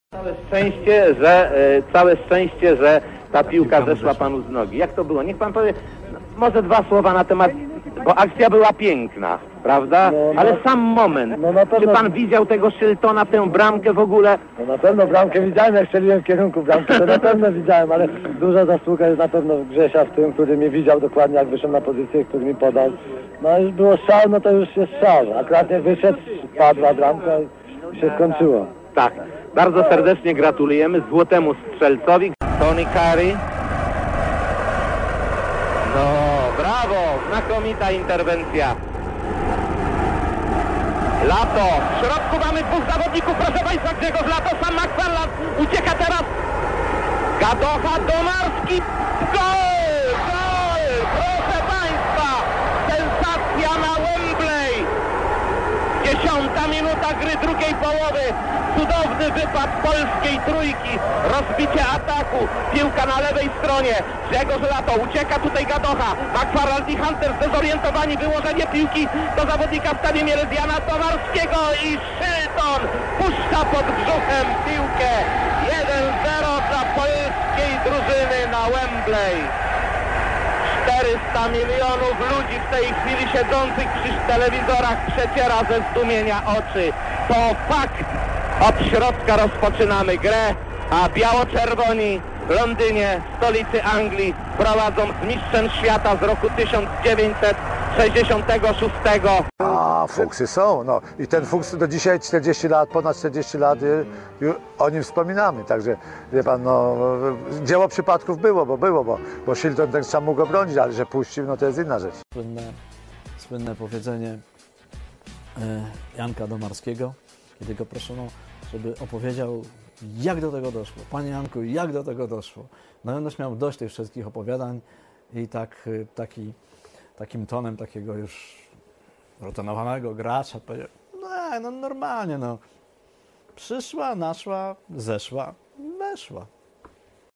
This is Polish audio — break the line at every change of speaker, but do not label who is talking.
Całe szczęście, że ta piłka zeszła panu z nogi. Jak to było? Niech pan powie może dwa słowa na temat, bo akcja była piękna, prawda? Ale sam moment. Czy pan widział tego Shiltona, tę bramkę w ogóle?
No na pewno bramkę widziałem, jak strzeliłem w kierunku bramki, to na pewno widziałem, ale duża zasługa jest na pewno Grzesia w tym, który mnie widział dokładnie, jak wyszedł na pozycję, który mi podał. No już było strzał, no to już jest strzał. Akurat nie wyszedł, padła bramka i się skończyło.
Tak. Bardzo serdecznie gratulujemy złotemu strzelcowi. Tony Curry. No, brawo! Znakomita interwencja. Lato. W środku mamy dwóch zawodników. Proszę państwa, Grzegorz Lato, sam McFarland. Ucieka teraz. Gadocha, Domarski. Gol! Gol! Proszę państwa! Sensacja na Wembley. 10. minuta gry drugiej połowy. Cudowny wypad polskiej trójki. Rozbicie ataku. Piłka na lewej stronie. Grzegorz Lato. Ucieka tutaj Gadocha. McFarland i Hunter zdezorientowani. Wyłożenie piłki do zawodnika w stanie Mielezjana Tomarskiego i Shilton puszcza pod brzuchem piłkę. 1-0 dla polskiej drużyny na Wembley. 400 milionów ludzi w tej chwili siedzących przy telewizorach przeciera ze zdumienia oczy. To fakt. Od środka rozpoczynamy grę, a biało-czerwoni w Londynie, stolicy Anglii, prowadzą z mistrzem świata z roku 1966.
A fuksy są, no i ten fuks do dzisiaj 40 lat, ponad 40 lat o nim wspominamy, także wie pan, no dzieło przypadków było, bo Shilton ten sam mógł go bronić, ale że puścił, no to jest inna rzecz.
Słynne powiedzenie Janka Domarskiego, kiedy go proszono, żeby opowiedział, jak do tego doszło. Panie Janku, jak do tego doszło? No i on miał dość tych wszystkich opowiadań i takim tonem takiego już rutynowanego gracza powiedział, no normalnie, no. Przyszła, naszła, zeszła, weszła.